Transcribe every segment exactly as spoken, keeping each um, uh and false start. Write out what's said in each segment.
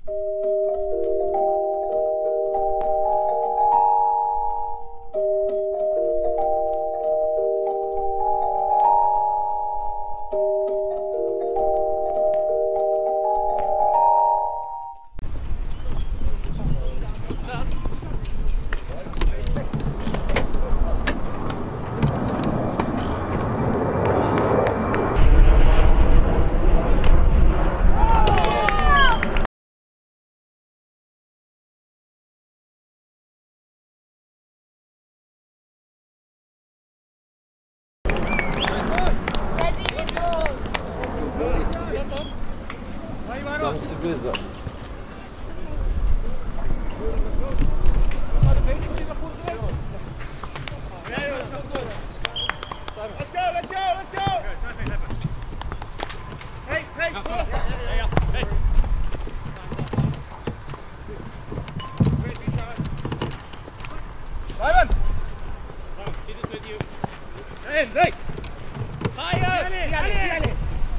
Sam si bliza. Let's go, let's go, let's go! Hey, hey, hey, hey! Simon! Get it with you. In, Zeke! Higher! Allez!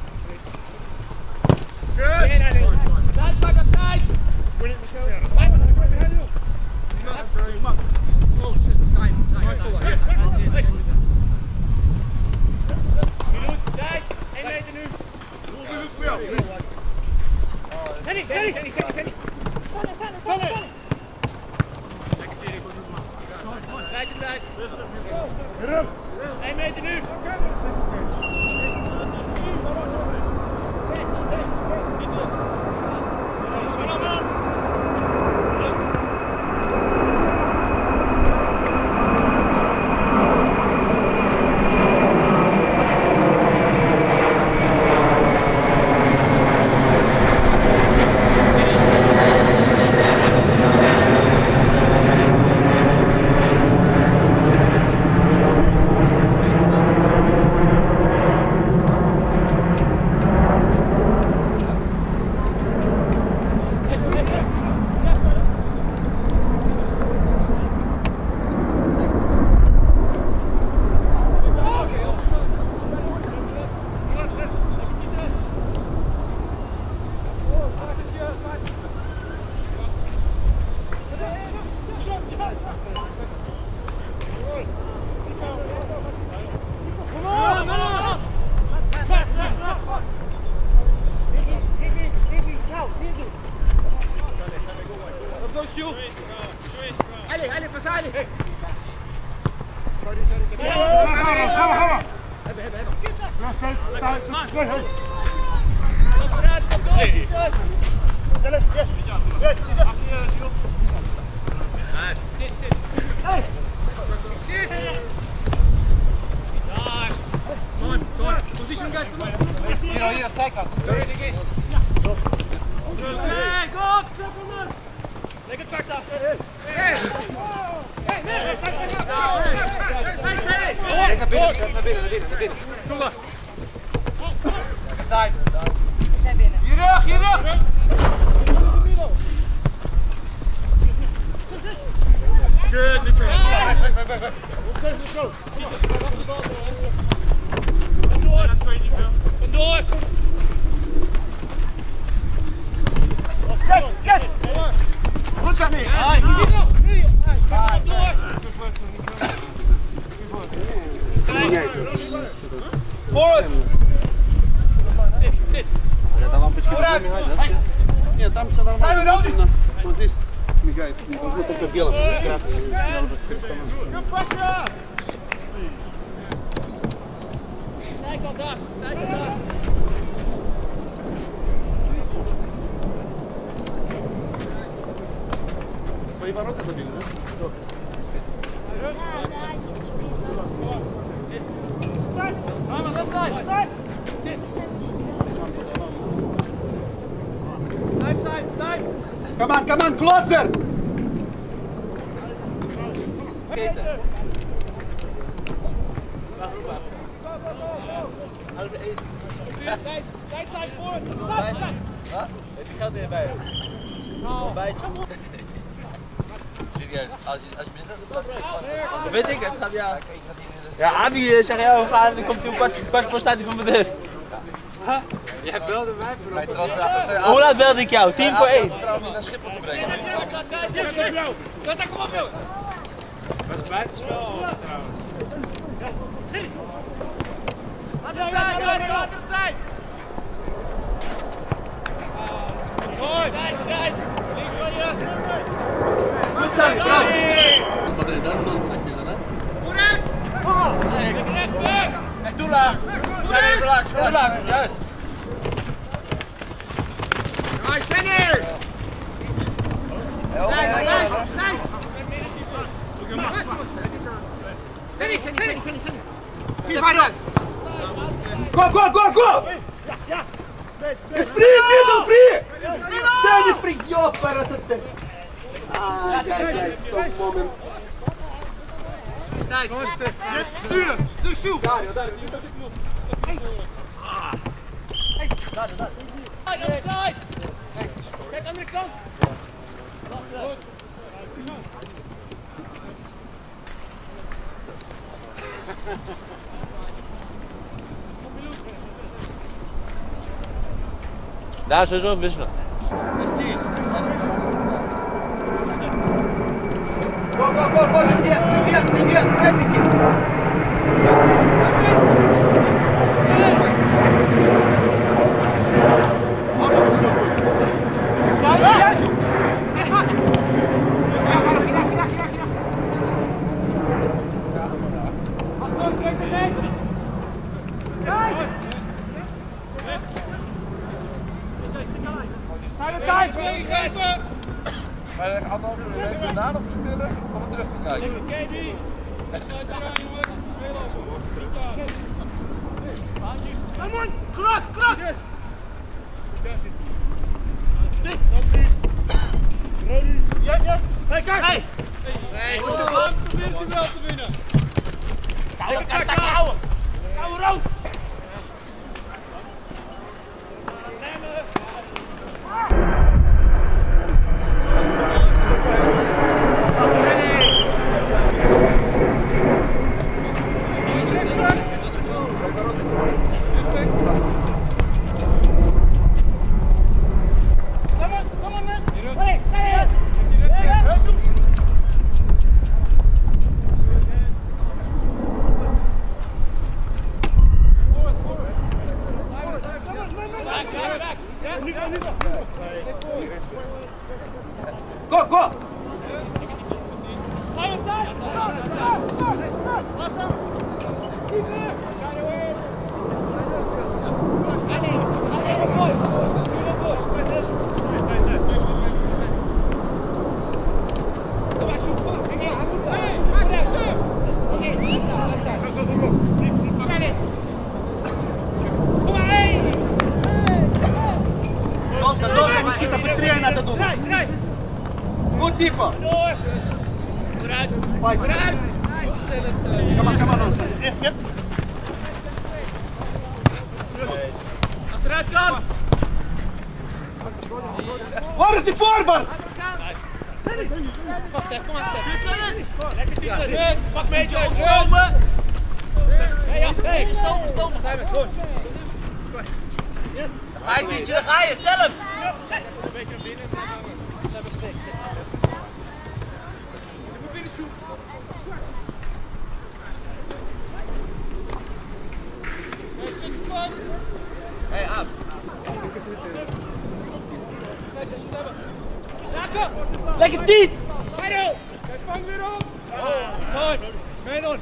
Good! Tijd, pak op tijd! Oh shit, tijd, tijd, tijd. één meter nu. Henny, Henny, Henny, Henny. Sanne, Sanne, Sanne, Sanne. Tijd en tijd. één meter nu. Allez, allez, pas ça, allez! Sorry, sorry, sorry. Gaan we, gaan we, gaan we! Hebben, hebben, hebben. Ja, steeds, tijd, terug, heen! Kom vooruit, kom door! Allez, yes! Yes, yes! Zit, zit! Hey! Zit! Daar! Kom on, kom on! Position, guys, kom on! Hier, al, hier, aan de zijkant. Sorry, dik is! Hey, go! Triple man! Leg het vak daar! Hey! Hey! Hey! Nee! Kijk naar binnen, naar binnen, naar binnen, naar binnen. Kom maar! Tijd! We zijn binnen. Hier rug, hier rug! Good, Nico! Weg, weg, weg, weg! Let's go! Vandoor! Vandoor! Yes, yes! Goed aan mee! Forward! Ja, tam mam być kierunek, Michał. Nie, tam się normalnie można. Вот здесь мигает. Не должно только белым. Я уже перестану. Kijk al daar, kijk al daar. Свои ворота забили, да? Mama, left side. Side. Side, side, side. Come on, come on, closer! Keten. Wacht, wacht. Tijd, tijd, tijd voor. Wat? Heb je geld weer bij je? Een bijtje. Serieus, als je, als je binnen dat weet ik het, gaat ja. Ja, Abi zegt ja, we gaan en dan komt hij om kwart, kwart voor staat hij van mijn deur. Jij belde mij voor op. Hoe laat belde ik jou? tien voor één. Ik vertrouw niet naar Schiphol te brengen. Kom op, joh! Dat is buitenspel al trouwens. Laat het zijn, laat het zijn! Mooi! Kijk, kijk! Links van je! Goed zijn, bro! Wat er in Duitsland is, zie je dat, hè? Vooruit! Kijk rechts weg! Hey, Toela! Toela, juist! Right, center! Nee, nee, nee! Steady, steady, steady, steady! Zie verder! Go, go, go, go! It's free, middle, free! That is free! Yo, para sa te! Ah, guys, guys, stop moment. Tijd! Stuur hem! Stuur Sjoe! Dario, Dario, niet dat ik moet. Hey! Hey! Dario, Dario! Andere side! Kijk, andere kant! Goed! Daar sowieso wisselen. Go, go, go, go, till the end, till the end, till the end, pressing it! Maar dan gaan we ook even daarna nog spelen om het terug te kijken. Kom on, krak, krak! Ready? Ja, ja. Hey, kijk! Hey! Nee, goed gedaan. Probeer het wel te winnen. Kijk, kijk, kijk, houden! Houden, rood! Go, go! Долго, долго, Никита, быстрее надо думать. Good, Nico. Fight. Come on, come on, onside. Achteruit kan! Waar is die forward? Wacht even, kom maar, Stef. Lekker typen. Pak mee, Joe. Komen! Hey, ja. Hey, stomen, stomen. Ga je met, goed. Yes. Ga je Tientje, daar ga je, zelf! Een beetje naar binnen. Ze hebben gestikt. Je moet binnen zoeken. Hey, zit je vast? Hey, aan. Lekker Tiet! Hallo! Kijk, vang weer op! Mooi! Mee doen!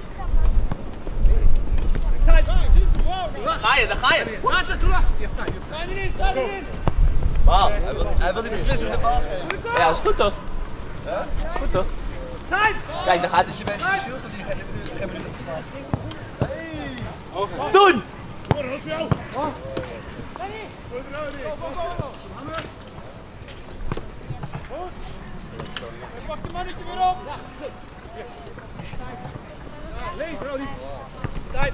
Daar ga je, daar ga je! Laat het terug! Zijn erin, zijn erin! Wauw, hij wil, hij wil die beslissende bal geven. Ja, dat is goed toch? Ja? Dat is goed toch? Zijn! Kijk, daar gaat Als je hij. bent geschild, dan die geen minuten geslaan. Doen! Hoor, dat is voor jou! Pak de mannetje weer op! Leef, Rodi! Tijd!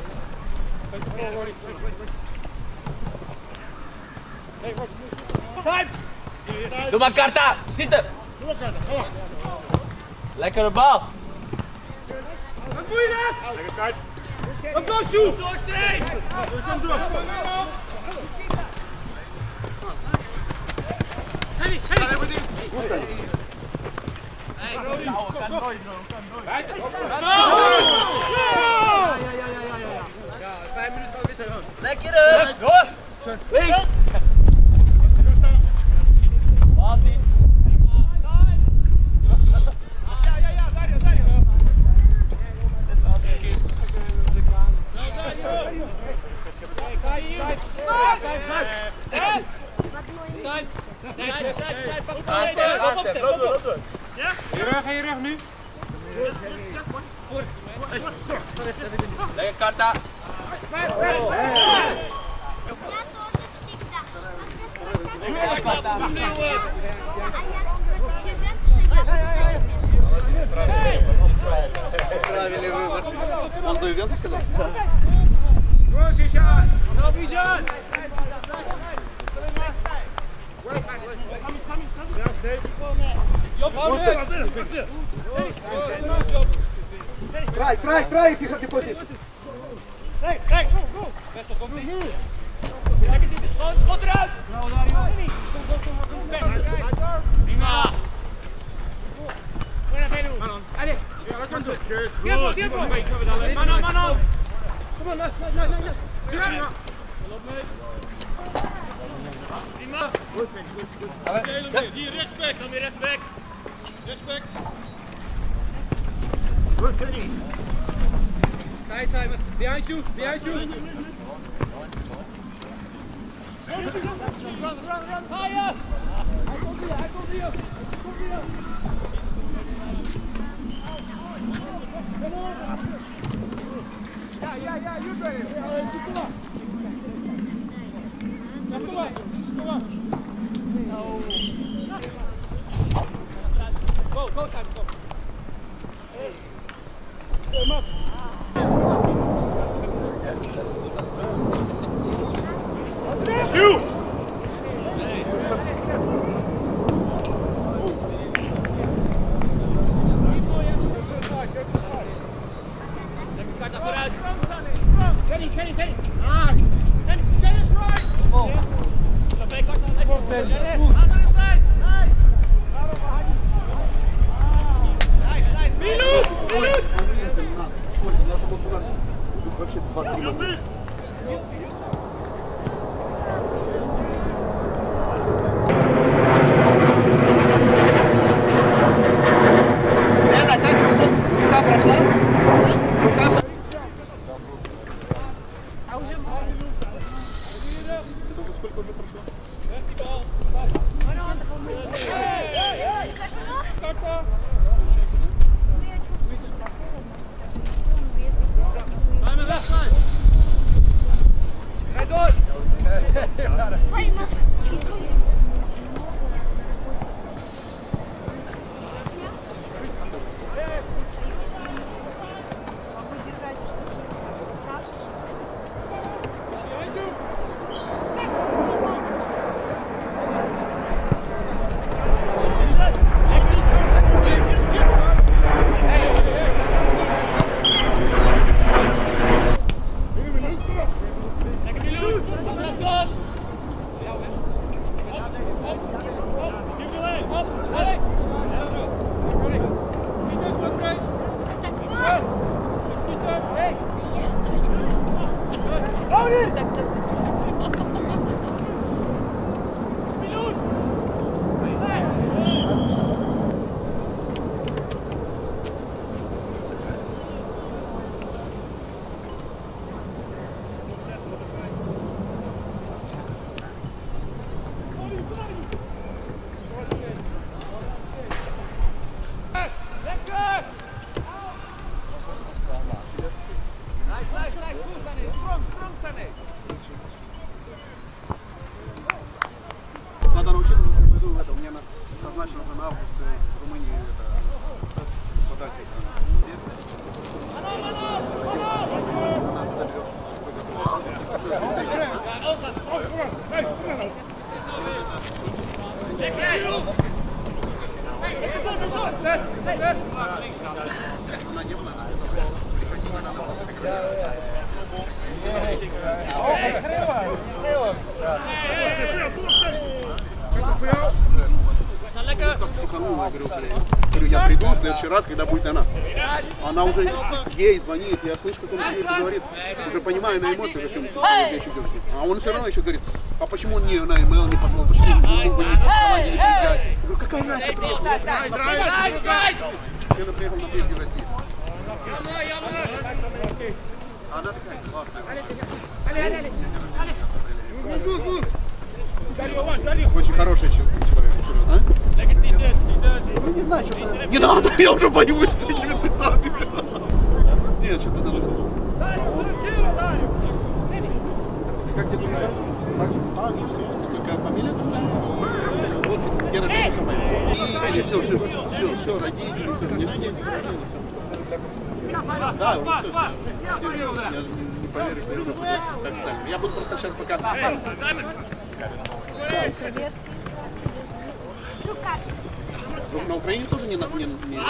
Tijd! Doe maar Karta! Schiet hem! Doe maar Karta, kom maar! Lekkere bal! Wat doe je dat? Lekker tijd! Wat doe je? Door, Steve! Door, door! Lekker hè! Door! Links! Wat niet! Ja, ja, ja, daar, daar! Dit was een keer. Ga hier! Ja? Je rug, je rug nu. Lekker karta. Lekker karta. Он за Ювентус сказал? Трай, трай, трай, фига ты хочешь. Kijk, kijk, Best komt niet. Lekker dit. Schot eruit. Prima. Manon. Allez. Tiempo, tiempo. Manon, Manon. Kom op, los, los, los, los. Prima. Prima. Hier, rechtsback, dan weer rechtsback. Rechtsback. Goed, Sunny. Kijk, Simon. Behind you, behind you. Run, run, run. Higher. Hij komt hier, hij komt hier. Komt hier. Ja, ja, ja, you got it. Kom maar. Ja, kom maar. Kom maar. Go, go, Simon, go. Hey. Kom op. Shoot! Kenny, Kenny, Kenny! Ah! Kenny, Kenny's right! Oh! Nice! Nice, nice! Minut! Minut! Вообще два-три минуты. Лена, как рука прошла? Рука... А уже... Это уже сколько уже прошло? Надо научиться, что я приду в это. У меня назначено на август в Румынии это подать. Она не была. Говорю, я приду в следующий раз, когда будет она. Она уже ей звонит, я слышу, как он ей говорит. Уже понимаю на эмоции, зачем я еще делаю. А он все равно еще говорит, а почему он не на имейл не послал, почему он не мог бы не команде не приезжать. Я говорю, какая разница приехала? Я приехал на Прежде России. Она такая классная. Очень хороший человек, а? Ну не знаю, что-то... Не надо, я уже боюсь с этими цветами. Нет, что-то надо. Как тебе нравится? Так же все. Какая фамилия? Вот, я рожден, все мои. И все, все, все, все, родители, все, мне все деньги рождены, все. Да, уже все, все. Я не поверю, что это официально. Я буду просто сейчас пока... Привет. На Украине тоже не... не, не, не, не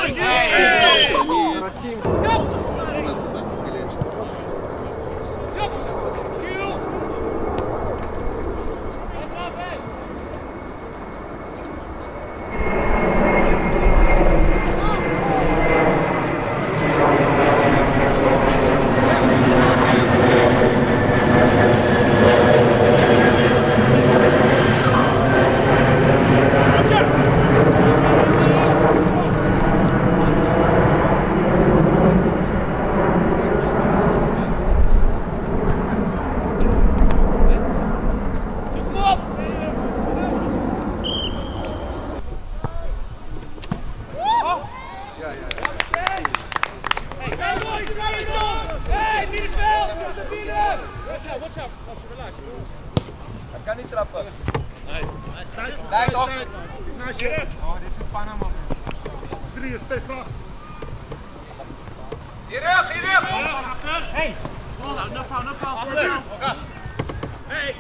Kan niet trappen. Nee. Nee, toch? Naast je. Oh, dit is Panama. Drie, Stefan. Hier rug, hier rug. Hey. No foul, no foul. Hey.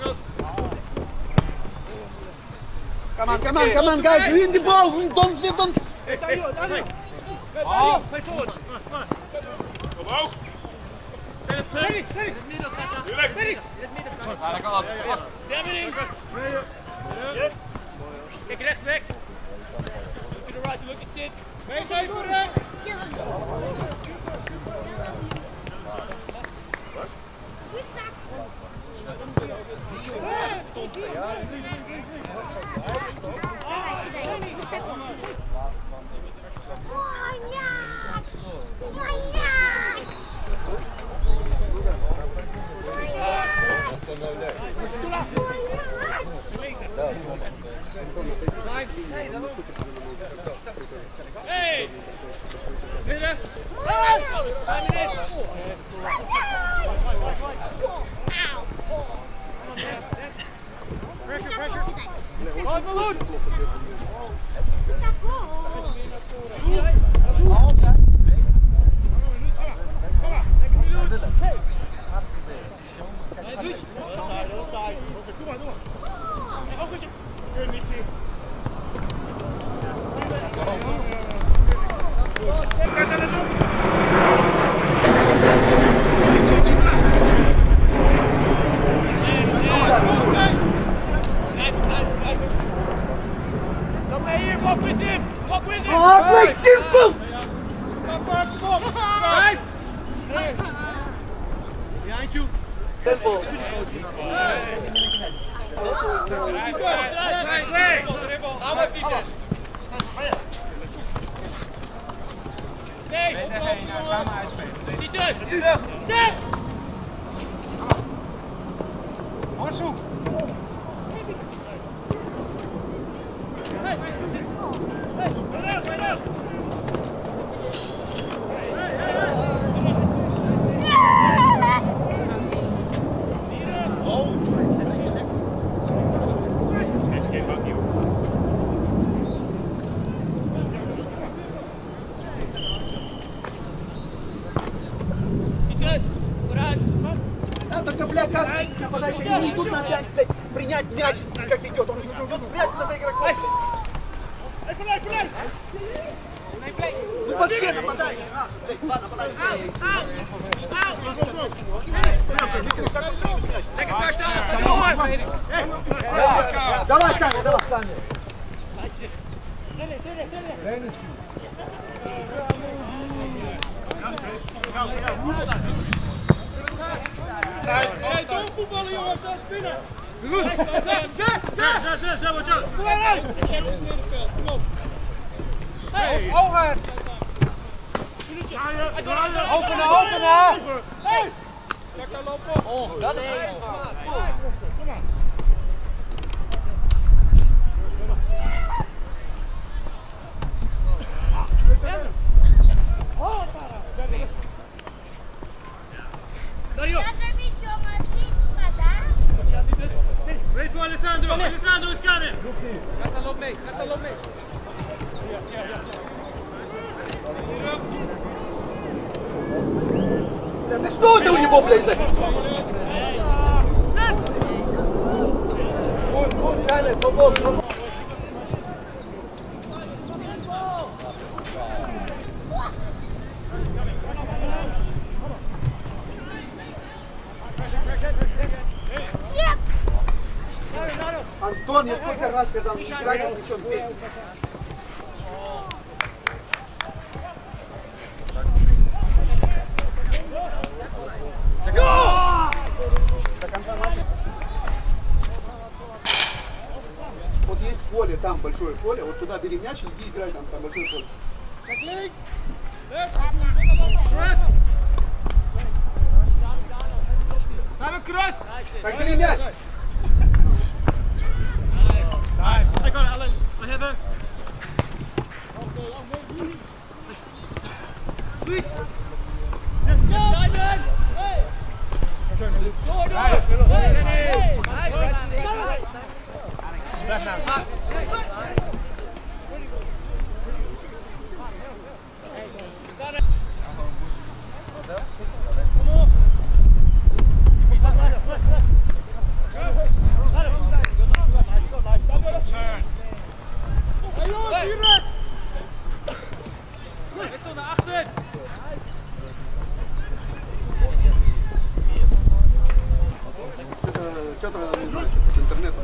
Come on, come on, come on, guys, win the ball, don't sit, don't... Hey, Dario, Dario. Oh, play forward. Omhoog. Dennis, Dennis, Dennis. In het midden, Dennis. Dennis. In het midden. Ja, dat kan wel. Stem erin. Kijk rechts weg. Look to the right, look to sit. Mee, mee, voor rechts. Hey! Midden! Pressure, pressure! Go, Malone! Behind you. Tempo. Gaan we Pieters. Nee, samen uitspelen. Pieters. Pieters. Hoorzoek. Hey. Hey. Hey. Только, блядь, как нападающие не идут на пять, блядь, принять мяч, как идет, он идет прячется за игроком, блядь. вообще нападай! Эй, два, нападай! Давай, Саня, давай, Саня! Hey, don't voetballen jongens, zo spinnen! Goed! Zet, zet, zet, zet, zet, wat je! Kom eruit! Ik ga op het middenveld, kom op! Hey! Ogen! Openen, openen! Hey! Lekker lopen! Oh, dat is het! Kom maar! Dario! Wait voor Alessandro! Alessandro is coming! Gaat loop mee! Gaat loop mee! Ja, ja, ja. Что ты у него, блядь? Вот, вот, Саня, помог, помог. Антон, я сколько раз сказал, не играй с мячом, бей. Вот есть поле, там большое поле, вот туда бери мяч, иди играй там, там большое поле. Так, бери мяч! I got it, Alan. I have her. Goed. Simon! Hey! Door, door! Hey! Hey! Kom op! Hey jongens, hier weg! Hij stond naar achter! Что-то не знаю, что-то с интернетом.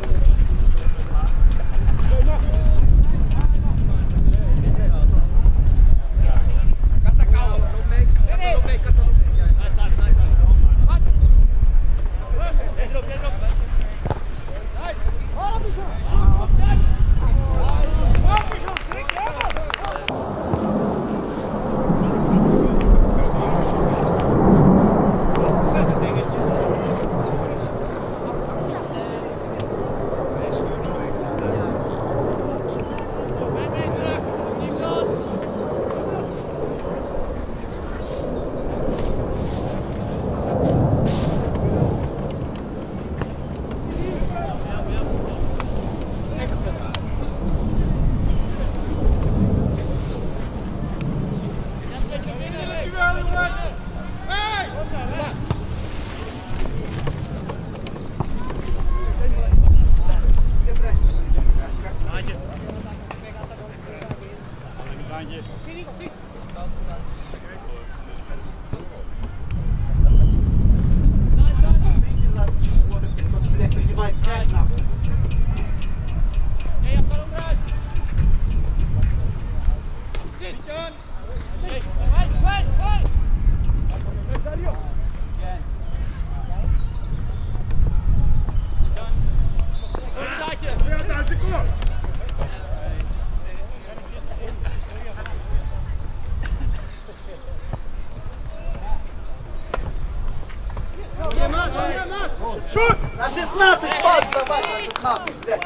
На шестнадцать пас давай, на шестнадцать, блядь.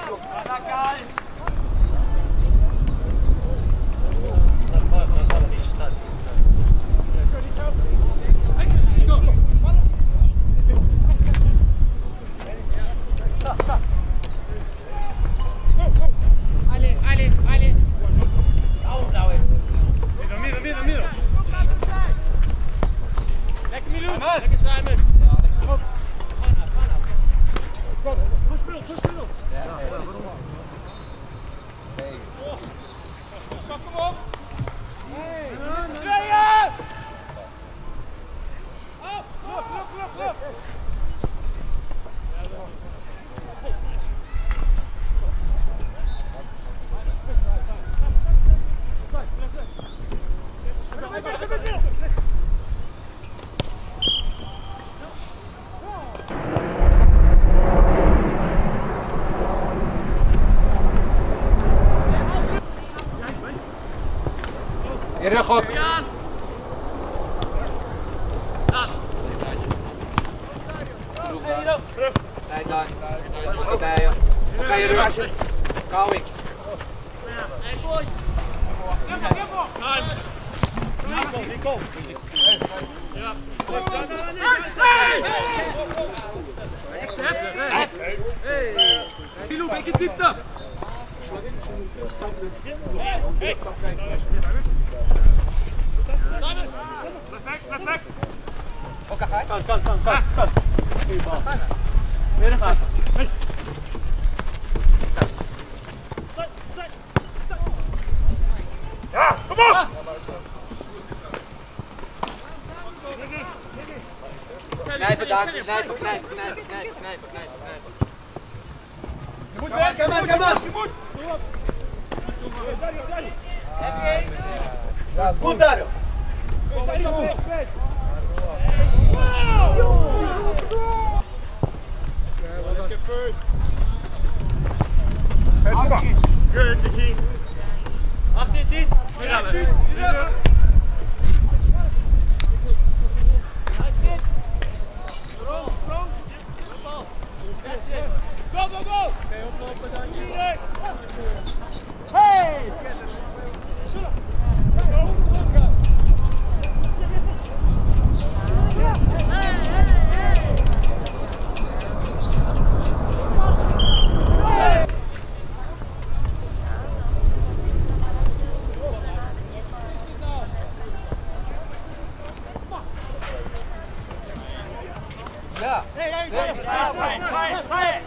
Ali, Ali, Ali. Middel, middel, middel. Lekker Milou. Lekker Simon. Goed speel, goed speel. Pak hem op. Je rug op. Jan! Jan! Nee, dan. Oké, je. Oké, je rug. Kauwing. Hey, boy! Time! Nico! Ja. Hey! Loop, ik in diepte! Oké, ga je? Kan, kan, kan, kan, kan. Goeie bal. Weer gaan. Ja, kom op! Knijpen, daar. Knijpen, knijpen, knijpen, knijpen, knijpen, knijpen, knijpen. Je moet weg, kom aan, kom aan! Je moet! Goed daar! Good, Nicky. achttien, tien! Go, go, go! Oké, oplopen dan. Hey! Ja. Hey, hey, hey, hey, hey, hey,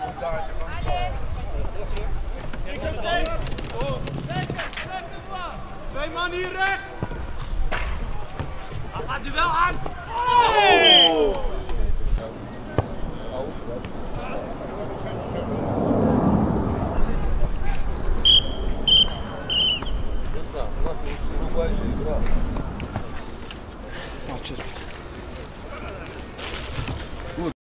Twee man hier rechts! Hij gaat nu wel aan! Oh!